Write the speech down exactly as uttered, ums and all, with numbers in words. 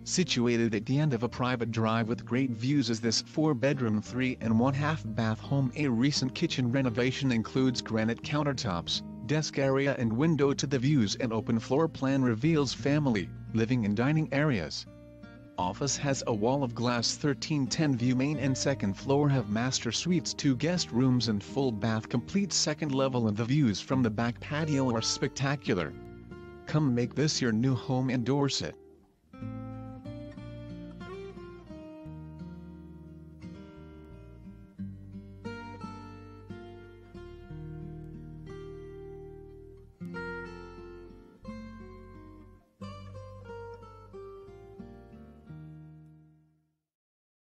Situated at the end of a private drive with great views is this four-bedroom three and one-half bath home. A recent kitchen renovation includes granite countertops, desk area and window to the views, and open floor plan reveals family, living and dining areas. Office has a wall of glass. Thirteen ten view. Main and second floor have master suites, two guest rooms and full bath. Complete second level, and the views from the back patio are spectacular. Come make this your new home in Dorset.